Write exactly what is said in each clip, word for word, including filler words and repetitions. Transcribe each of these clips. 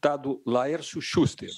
deputado Laércio Schuster.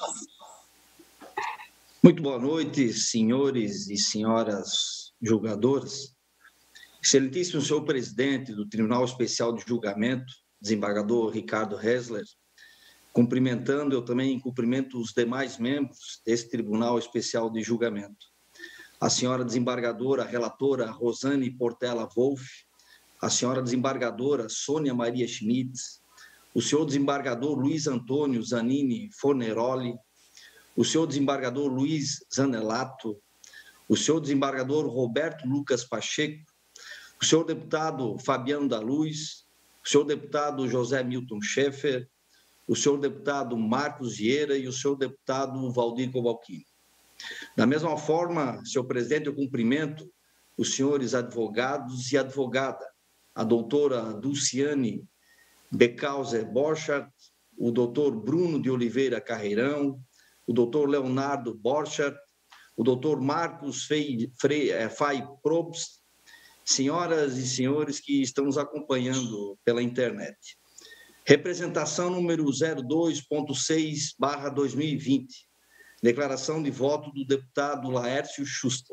Muito boa noite, senhores e senhoras julgadores. Excelentíssimo senhor presidente do Tribunal Especial de Julgamento, desembargador Ricardo Hessler, cumprimentando, eu também cumprimento os demais membros desse Tribunal Especial de Julgamento. A senhora desembargadora, relatora Rosane Portela Wolff, a senhora desembargadora Sônia Maria Schmitz, o senhor desembargador Luiz Antônio Zanini Forneroli, o senhor desembargador Luiz Zanelato, o senhor desembargador Roberto Lucas Pacheco, o senhor deputado Fabiano da Luz, o senhor deputado José Milton Schaeffer, o senhor deputado Marcos Vieira e o senhor deputado Valdir Cobalcini. Da mesma forma, senhor presidente, eu cumprimento os senhores advogados e advogada, a doutora Dulciane Becauser Borchardt, o doutor Bruno de Oliveira Carreirão, o doutor Leonardo Borchardt, o doutor Marcos Fei, Frei, é, Fai Probst, senhoras e senhores que estão nos acompanhando pela internet. Representação número zero dois ponto seis barra dois mil e vinte. Declaração de voto do deputado Laércio Schuster.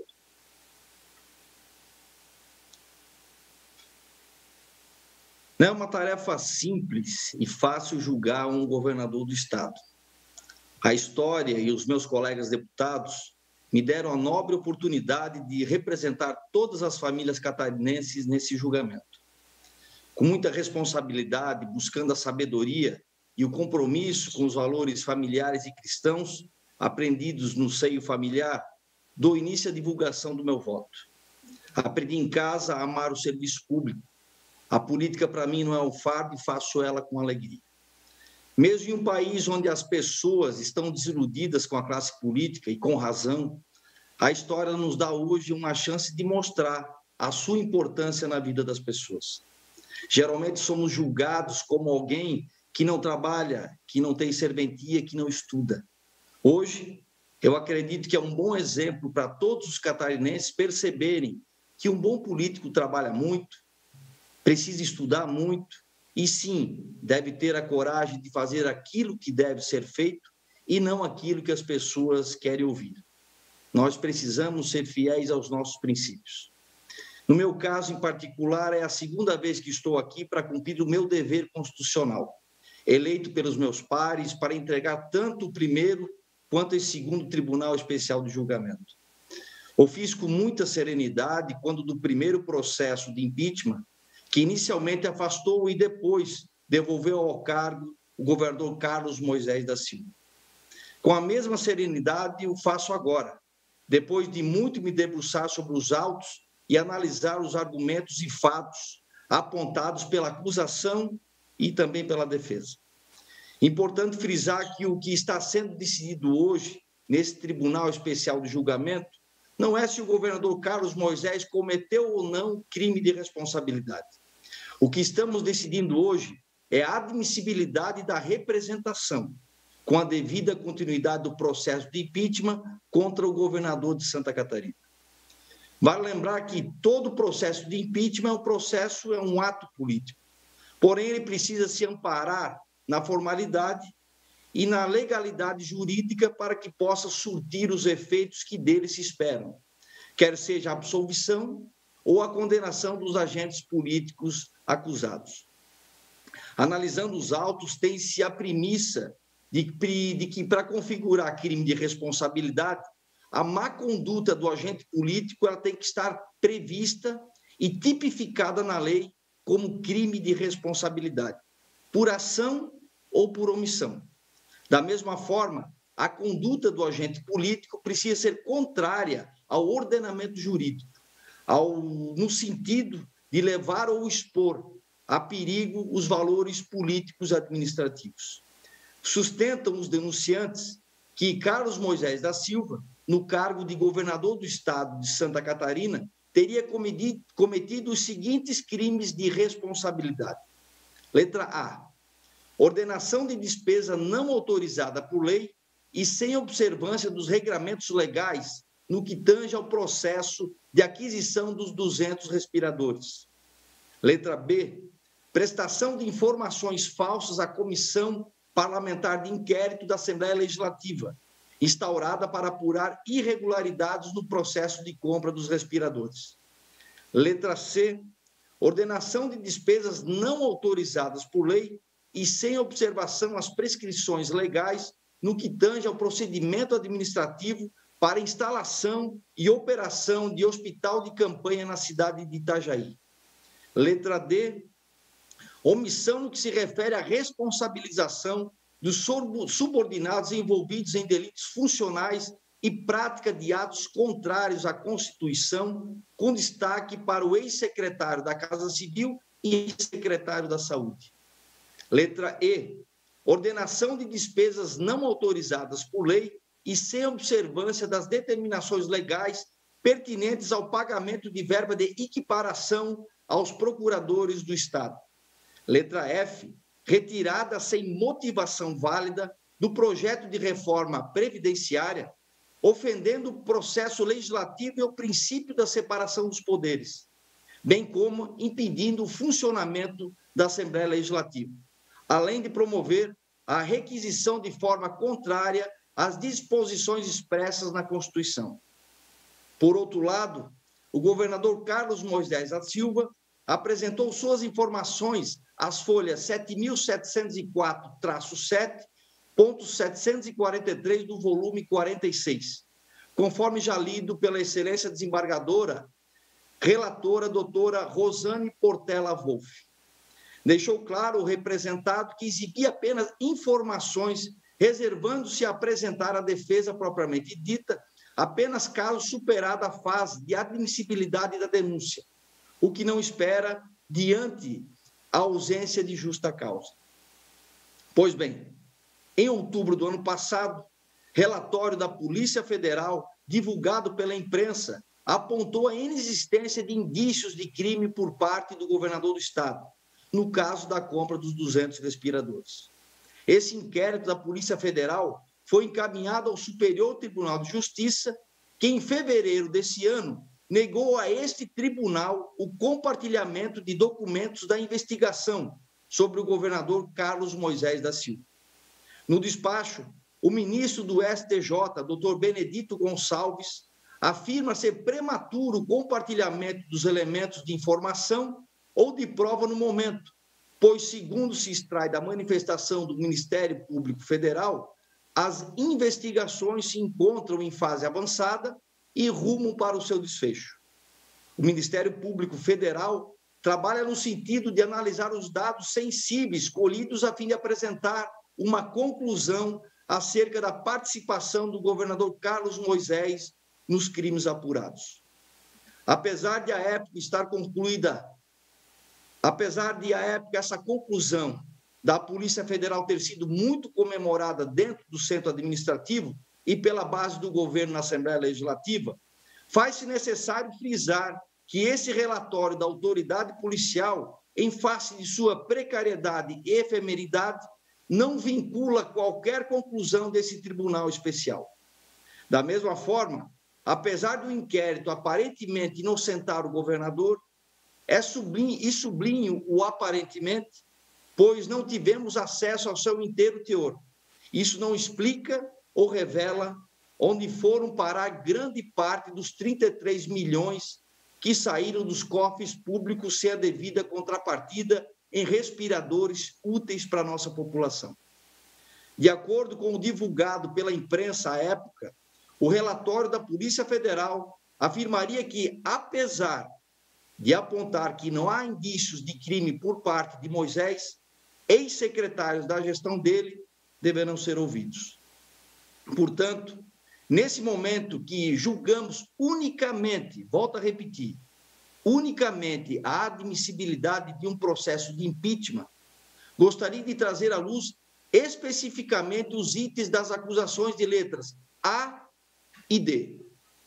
Não é uma tarefa simples e fácil julgar um governador do Estado. A história e os meus colegas deputados me deram a nobre oportunidade de representar todas as famílias catarinenses nesse julgamento. Com muita responsabilidade, buscando a sabedoria e o compromisso com os valores familiares e cristãos aprendidos no seio familiar, dou início à divulgação do meu voto. Aprendi em casa a amar o serviço público. A política, para mim, não é um fardo e faço ela com alegria. Mesmo em um país onde as pessoas estão desiludidas com a classe política e com razão, a história nos dá hoje uma chance de mostrar a sua importância na vida das pessoas. Geralmente somos julgados como alguém que não trabalha, que não tem serventia, que não estuda. Hoje, eu acredito que é um bom exemplo para todos os catarinenses perceberem que um bom político trabalha muito, precisa estudar muito e, sim, deve ter a coragem de fazer aquilo que deve ser feito e não aquilo que as pessoas querem ouvir. Nós precisamos ser fiéis aos nossos princípios. No meu caso, em particular, é a segunda vez que estou aqui para cumprir o meu dever constitucional, eleito pelos meus pares para entregar tanto o primeiro quanto esse segundo Tribunal Especial de Julgamento. O fiz com muita serenidade quando do primeiro processo de impeachment, que inicialmente afastou e depois devolveu ao cargo o governador Carlos Moisés da Silva. Com a mesma serenidade o faço agora, depois de muito me debruçar sobre os autos e analisar os argumentos e fatos apontados pela acusação e também pela defesa. Importante frisar que o que está sendo decidido hoje, nesse Tribunal Especial de Julgamento, não é se o governador Carlos Moisés cometeu ou não crime de responsabilidade. O que estamos decidindo hoje é a admissibilidade da representação, com a devida continuidade do processo de impeachment contra o governador de Santa Catarina. Vale lembrar que todo processo de impeachment é um processo, é um ato político. Porém, ele precisa se amparar na formalidade e na legalidade jurídica para que possa surtir os efeitos que dele se esperam, quer seja a absolvição ou a condenação dos agentes políticos acusados. Analisando os autos, tem-se a premissa de, de que, para configurar crime de responsabilidade, a má conduta do agente político ela tem que estar prevista e tipificada na lei como crime de responsabilidade, por ação ou por omissão. Da mesma forma, a conduta do agente político precisa ser contrária ao ordenamento jurídico, ao, no sentido de levar ou expor a perigo os valores políticos administrativos. Sustentam os denunciantes que Carlos Moisés da Silva, no cargo de governador do estado de Santa Catarina, teria cometido, cometido os seguintes crimes de responsabilidade. Letra A. Ordenação de despesa não autorizada por lei e sem observância dos regramentos legais no que tange ao processo de aquisição dos duzentos respiradores. Letra B. Prestação de informações falsas à comissão parlamentar de inquérito da Assembleia Legislativa, instaurada para apurar irregularidades no processo de compra dos respiradores. Letra C, ordenação de despesas não autorizadas por lei e sem observação às prescrições legais no que tange ao procedimento administrativo para instalação e operação de hospital de campanha na cidade de Itajaí. Letra D, omissão no que se refere à responsabilização dos subordinados envolvidos em delitos funcionais e prática de atos contrários à Constituição, com destaque para o ex-secretário da Casa Civil e ex-secretário da Saúde. Letra E, ordenação de despesas não autorizadas por lei e sem observância das determinações legais pertinentes ao pagamento de verba de equiparação aos procuradores do Estado. Letra F, retirada sem motivação válida do projeto de reforma previdenciária, ofendendo o processo legislativo e o princípio da separação dos poderes, bem como impedindo o funcionamento da Assembleia Legislativa, além de promover a requisição de forma contrária às disposições expressas na Constituição. Por outro lado, o governador Carlos Moisés da Silva apresentou suas informações às folhas sete mil setecentos e quatro traço sete, ponto setecentos e quarenta e três do volume quarenta e seis, conforme já lido pela excelência desembargadora, relatora doutora Rosane Portela Wolff. Deixou claro o representado que exibia apenas informações, reservando-se a apresentar a defesa propriamente dita, apenas caso superada a fase de admissibilidade da denúncia, o que não espera diante a ausência de justa causa. Pois bem, em outubro do ano passado, relatório da Polícia Federal, divulgado pela imprensa, apontou a inexistência de indícios de crime por parte do governador do Estado, no caso da compra dos duzentos respiradores. Esse inquérito da Polícia Federal foi encaminhado ao Superior Tribunal de Justiça, que em fevereiro desse ano negou a este tribunal o compartilhamento de documentos da investigação sobre o governador Carlos Moisés da Silva. No despacho, o ministro do S T J, doutor Benedito Gonçalves, afirma ser prematuro o compartilhamento dos elementos de informação ou de prova no momento, pois, segundo se extrai da manifestação do Ministério Público Federal, as investigações se encontram em fase avançada e rumo para o seu desfecho. O Ministério Público Federal trabalha no sentido de analisar os dados sensíveis colhidos a fim de apresentar uma conclusão acerca da participação do governador Carlos Moisés nos crimes apurados. Apesar de, à época, estar concluída, apesar de, à época, essa conclusão da Polícia Federal ter sido muito comemorada dentro do centro administrativo e pela base do governo na Assembleia Legislativa, faz-se necessário frisar que esse relatório da autoridade policial, em face de sua precariedade e efemeridade, não vincula qualquer conclusão desse tribunal especial. Da mesma forma, apesar do inquérito aparentemente inocentar o governador, é sublinho, e sublinho o aparentemente, pois não tivemos acesso ao seu inteiro teor. Isso não explica ou revela onde foram parar grande parte dos trinta e três milhões que saíram dos cofres públicos sem a devida contrapartida em respiradores úteis para a nossa população. De acordo com o divulgado pela imprensa à época, o relatório da Polícia Federal afirmaria que, apesar de apontar que não há indícios de crime por parte de Moisés, ex-secretários da gestão dele deverão ser ouvidos. Portanto, nesse momento que julgamos unicamente, volto a repetir, unicamente a admissibilidade de um processo de impeachment, gostaria de trazer à luz especificamente os itens das acusações de letras A e D.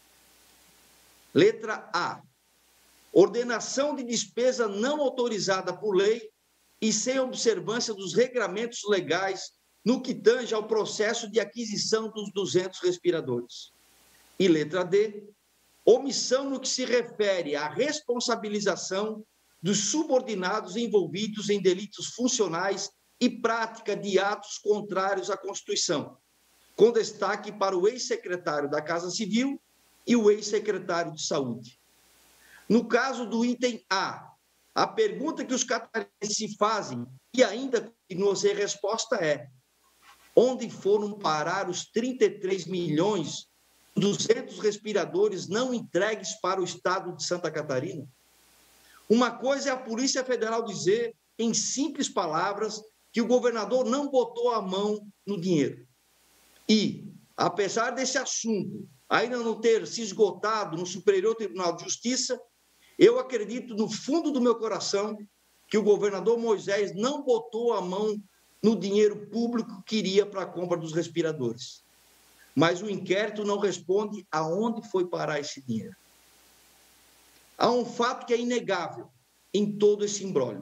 Letra A. Ordenação de despesa não autorizada por lei e sem observância dos regramentos legais no que tange ao processo de aquisição dos duzentos respiradores. E letra D, omissão no que se refere à responsabilização dos subordinados envolvidos em delitos funcionais e prática de atos contrários à Constituição, com destaque para o ex-secretário da Casa Civil e o ex-secretário de Saúde. No caso do item A, a pergunta que os catarinenses se fazem e ainda continua sem resposta é: onde foram parar os trinta e três milhões, duzentos respiradores não entregues para o estado de Santa Catarina? Uma coisa é a Polícia Federal dizer, em simples palavras, que o governador não botou a mão no dinheiro. E, apesar desse assunto ainda não ter se esgotado no Superior Tribunal de Justiça, eu acredito no fundo do meu coração que o governador Moisés não botou a mão no dinheiro público que iria para a compra dos respiradores. Mas o inquérito não responde aonde foi parar esse dinheiro. Há um fato que é inegável em todo esse imbróglio.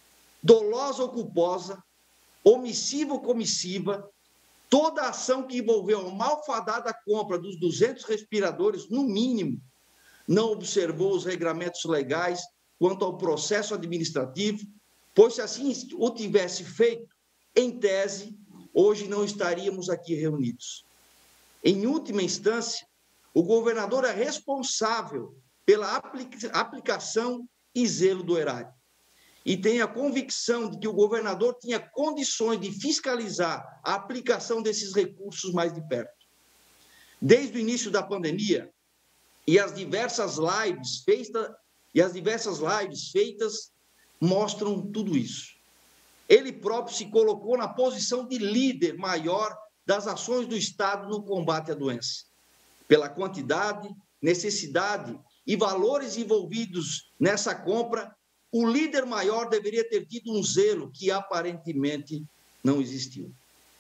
Dolosa ou culposa, omissiva ou comissiva, toda ação que envolveu a malfadada compra dos duzentos respiradores, no mínimo, não observou os regramentos legais quanto ao processo administrativo, pois se assim o tivesse feito, em tese, hoje não estaríamos aqui reunidos. Em última instância, o governador é responsável pela aplica- aplicação e zelo do erário. E tem a convicção de que o governador tinha condições de fiscalizar a aplicação desses recursos mais de perto. Desde o início da pandemia, e as diversas lives feitas, e as diversas lives feitas mostram tudo isso. Ele próprio se colocou na posição de líder maior das ações do Estado no combate à doença. Pela quantidade, necessidade e valores envolvidos nessa compra, o líder maior deveria ter tido um zelo que aparentemente não existiu.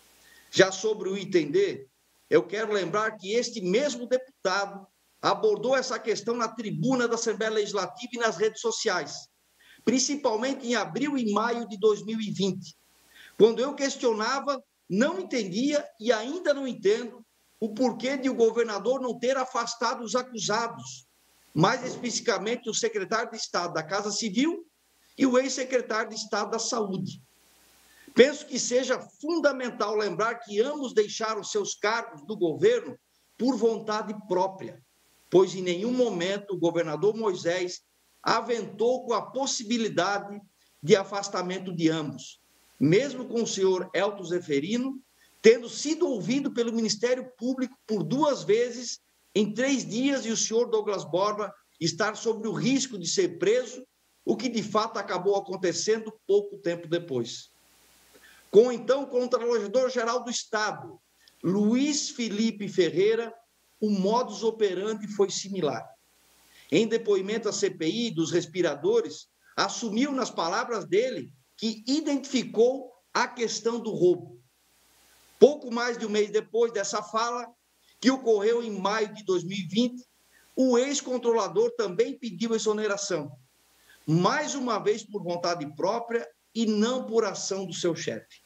Já sobre o item D, eu quero lembrar que este mesmo deputado abordou essa questão na tribuna da Assembleia Legislativa e nas redes sociais, principalmente em abril e maio de dois mil e vinte, quando eu questionava, não entendia e ainda não entendo o porquê de o governador não ter afastado os acusados, mais especificamente o secretário de Estado da Casa Civil e o ex-secretário de Estado da Saúde. Penso que seja fundamental lembrar que ambos deixaram seus cargos do governo por vontade própria, pois em nenhum momento o governador Moisés aventou com a possibilidade de afastamento de ambos, mesmo com o senhor Elton Zeferino tendo sido ouvido pelo Ministério Público por duas vezes em três dias e o senhor Douglas Borba estar sob o risco de ser preso, o que de fato acabou acontecendo pouco tempo depois. Com então o Contralor-Geral do Estado, Luiz Felipe Ferreira, o modus operandi foi similar. Em depoimento à C P I dos respiradores, assumiu nas palavras dele que identificou a questão do roubo. Pouco mais de um mês depois dessa fala, que ocorreu em maio de dois mil e vinte, o ex-controlador também pediu exoneração, mais uma vez por vontade própria e não por ação do seu chefe.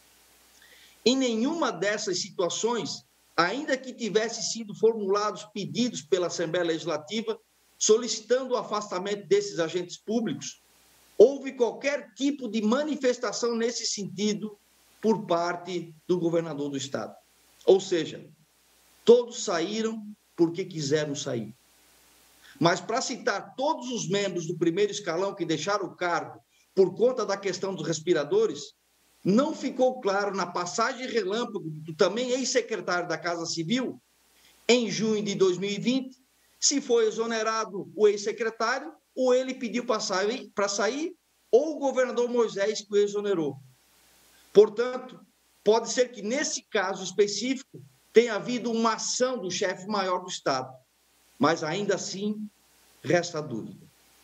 Em nenhuma dessas situações, ainda que tivesse sido formulados pedidos pela Assembleia Legislativa solicitando o afastamento desses agentes públicos, houve qualquer tipo de manifestação nesse sentido por parte do governador do Estado. Ou seja, todos saíram porque quiseram sair. Mas, para citar todos os membros do primeiro escalão que deixaram o cargo por conta da questão dos respiradores, não ficou claro na passagem relâmpago do também ex-secretário da Casa Civil, em junho de dois mil e vinte, se foi exonerado o ex-secretário, ou ele pediu para sair, para sair, ou o governador Moisés que o exonerou. Portanto, pode ser que, nesse caso específico, tenha havido uma ação do chefe maior do Estado, mas ainda assim resta dúvida.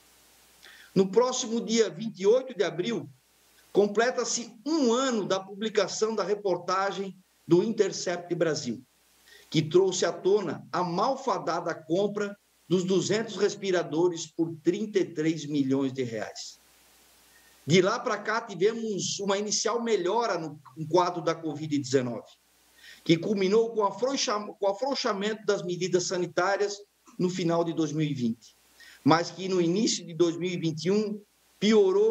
No próximo dia vinte e oito de abril, completa-se um ano da publicação da reportagem do Intercept Brasil, que trouxe à tona a malfadada compra dos duzentos respiradores por trinta e três milhões de reais. De lá para cá, tivemos uma inicial melhora no quadro da covid dezenove, que culminou com o afrouxamento das medidas sanitárias no final de dois mil e vinte, mas que no início de dois mil e vinte e um piorou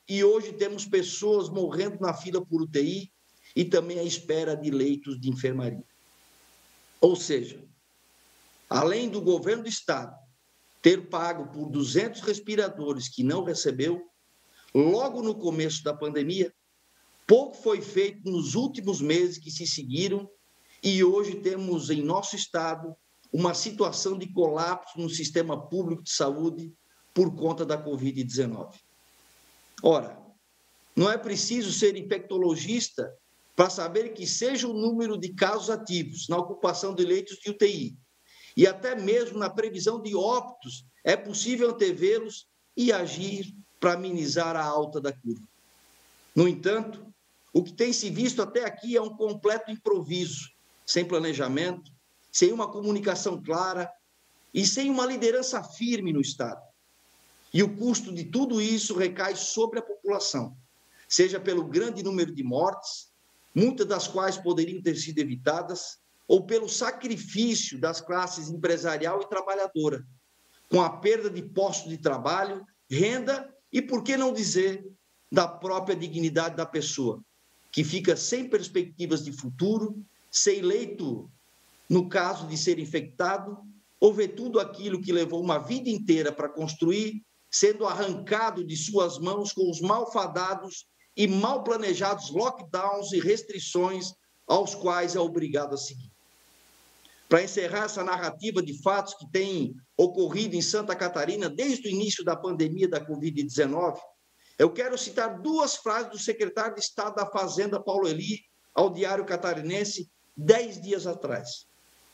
e hoje temos pessoas morrendo na fila por U T I e também à espera de leitos de enfermaria. Ou seja, além do governo do Estado ter pago por duzentos respiradores que não recebeu, logo no começo da pandemia, pouco foi feito nos últimos meses que se seguiram e hoje temos em nosso Estado uma situação de colapso no sistema público de saúde por conta da covid dezenove. Ora, não é preciso ser infectologista para saber que seja o número de casos ativos na ocupação de leitos de U T I e até mesmo na previsão de óbitos, é possível antevê-los e agir para amenizar a alta da curva. No entanto, o que tem se visto até aqui é um completo improviso, sem planejamento, sem uma comunicação clara e sem uma liderança firme no Estado. E o custo de tudo isso recai sobre a população, seja pelo grande número de mortes, muitas das quais poderiam ter sido evitadas, ou pelo sacrifício das classes empresarial e trabalhadora, com a perda de postos de trabalho, renda e, por que não dizer, da própria dignidade da pessoa, que fica sem perspectivas de futuro, sem leito no caso de ser infectado, ou ver tudo aquilo que levou uma vida inteira para construir, sendo arrancado de suas mãos com os malfadados e mal planejados lockdowns e restrições aos quais é obrigado a seguir. Para encerrar essa narrativa de fatos que tem ocorrido em Santa Catarina desde o início da pandemia da covid dezenove, eu quero citar duas frases do secretário de Estado da Fazenda, Paulo Eli, ao Diário Catarinense, dez dias atrás.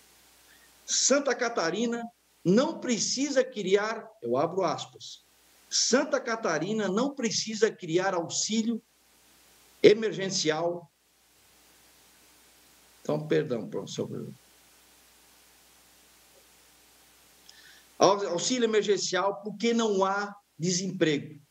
Santa Catarina não precisa criar, eu abro aspas, Santa Catarina não precisa criar auxílio emergencial. Então, perdão, professor. Auxílio emergencial porque não há desemprego.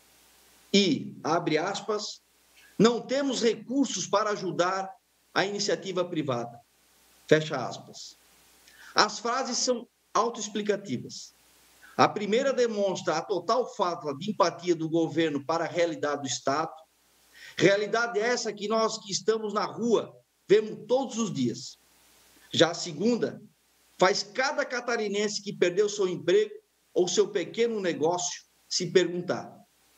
E, abre aspas, não temos recursos para ajudar a iniciativa privada. Fecha aspas. As frases são autoexplicativas. A primeira demonstra a total falta de empatia do governo para a realidade do Estado. Realidade essa que nós que estamos na rua vemos todos os dias. Já a segunda faz cada catarinense que perdeu seu emprego ou seu pequeno negócio se perguntar: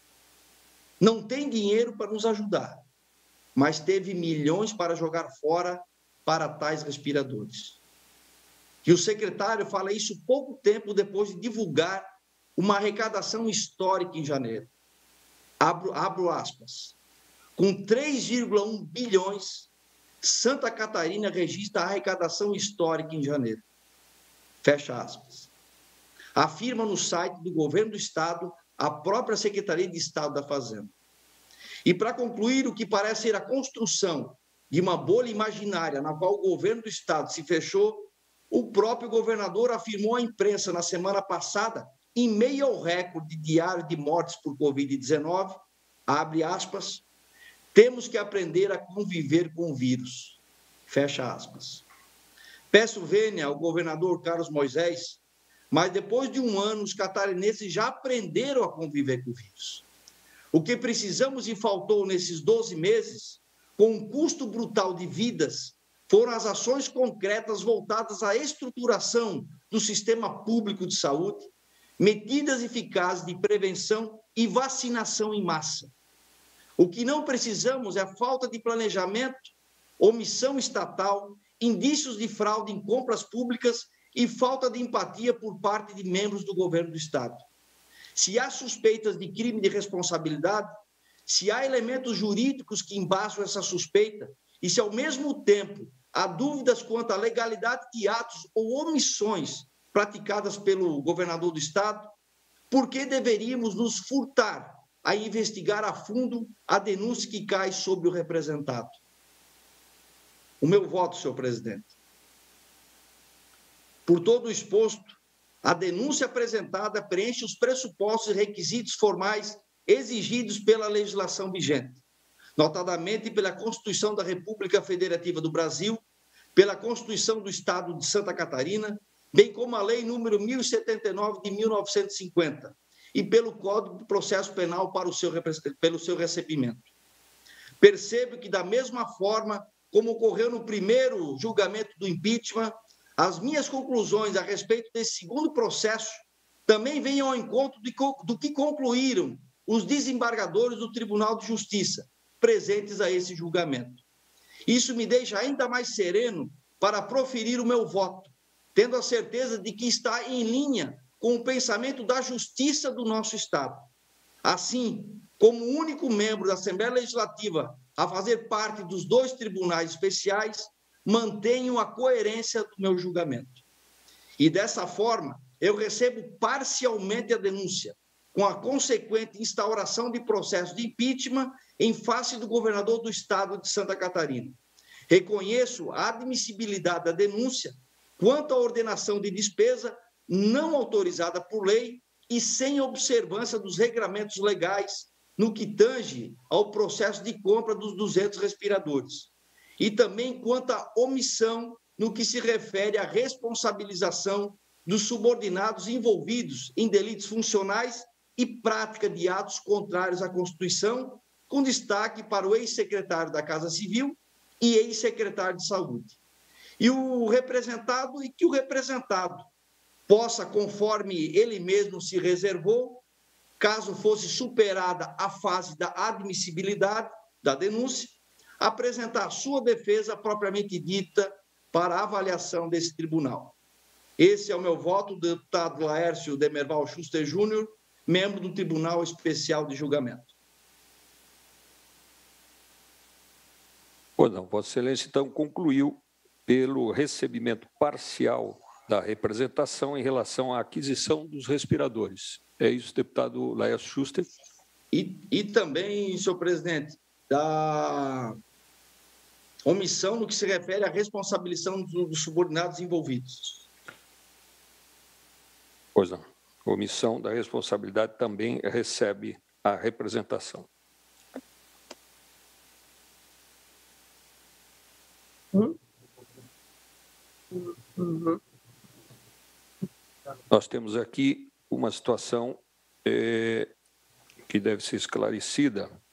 não tem dinheiro para nos ajudar, mas teve milhões para jogar fora para tais respiradores. E o secretário fala isso pouco tempo depois de divulgar uma arrecadação histórica em janeiro. Abro, abro aspas. Com três vírgula um bilhões, Santa Catarina registra a arrecadação histórica em janeiro. Fecha aspas. Afirma no site do governo do Estado a própria Secretaria de Estado da Fazenda. E para concluir, o que parece ser a construção de uma bolha imaginária na qual o governo do Estado se fechou, o próprio governador afirmou à imprensa na semana passada, em meio ao recorde diário de mortes por covid dezenove, abre aspas, temos que aprender a conviver com o vírus, fecha aspas. Peço vênia ao governador Carlos Moisés, mas depois de um ano, os catarinenses já aprenderam a conviver com o vírus. O que precisamos e faltou nesses doze meses, com um custo brutal de vidas, foram as ações concretas voltadas à estruturação do sistema público de saúde, medidas eficazes de prevenção e vacinação em massa. O que não precisamos é a falta de planejamento, omissão estatal, indícios de fraude em compras públicas e falta de empatia por parte de membros do governo do Estado. Se há suspeitas de crime de responsabilidade, se há elementos jurídicos que embasam essa suspeita e se, ao mesmo tempo, há dúvidas quanto à legalidade de atos ou omissões praticadas pelo governador do Estado, por que deveríamos nos furtar a investigar a fundo a denúncia que cai sobre o representado? O meu voto, senhor presidente. Por todo o exposto, a denúncia apresentada preenche os pressupostos e requisitos formais exigidos pela legislação vigente, notadamente pela Constituição da República Federativa do Brasil, pela Constituição do Estado de Santa Catarina, bem como a Lei número mil e setenta e nove de mil novecentos e cinquenta, e pelo Código de Processo Penal para o seu, pelo seu recebimento. Percebo que, da mesma forma como ocorreu no primeiro julgamento do impeachment, as minhas conclusões a respeito desse segundo processo também vêm ao encontro de, do que concluíram os desembargadores do Tribunal de Justiça presentes a esse julgamento. Isso me deixa ainda mais sereno para proferir o meu voto, tendo a certeza de que está em linha com o pensamento da justiça do nosso Estado. Assim, como único membro da Assembleia Legislativa a fazer parte dos dois tribunais especiais, mantenho a coerência do meu julgamento. E, dessa forma, eu recebo parcialmente a denúncia, com a consequente instauração de processo de impeachment em face do governador do Estado de Santa Catarina. Reconheço a admissibilidade da denúncia quanto à ordenação de despesa não autorizada por lei e sem observância dos regramentos legais no que tange ao processo de compra dos duzentos respiradores. E também quanto à omissão no que se refere à responsabilização dos subordinados envolvidos em delitos funcionais e prática de atos contrários à Constituição, com destaque para o ex-secretário da Casa Civil e ex-secretário de Saúde. E o representado, e que o representado possa, conforme ele mesmo se reservou, caso fosse superada a fase da admissibilidade da denúncia, apresentar sua defesa propriamente dita para a avaliação desse tribunal. Esse é o meu voto, deputado Laércio Demerval Schuster Júnior, membro do Tribunal Especial de Julgamento. Pois não, Vossa Excelência, então, concluiu pelo recebimento parcial da representação em relação à aquisição dos respiradores. É isso, deputado Laércio Schuster? E, e também, senhor presidente, da omissão no que se refere à responsabilização dos subordinados envolvidos. Pois não. Omissão da responsabilidade também recebe a representação. Uhum. Uhum. Nós temos aqui uma situação eh, que deve ser esclarecida